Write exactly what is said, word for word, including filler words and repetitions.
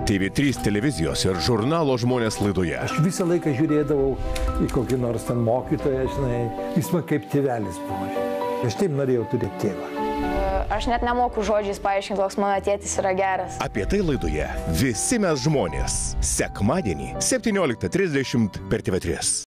T V trys televizijos ir žurnalo Žmonės laidoje. Aš visą laiką žiūrėdavau į kokį nors ten mokytoją, žinai, jis man kaip tėvelis buvo. Aš taip norėjau turėti tėvą. Aš net nemoku žodžiais paaiškinti, koks mano tėtis yra geras. Apie tai laidoje Visi mes žmonės. Sekmadienį septynioliktą trisdešimt per T V trys.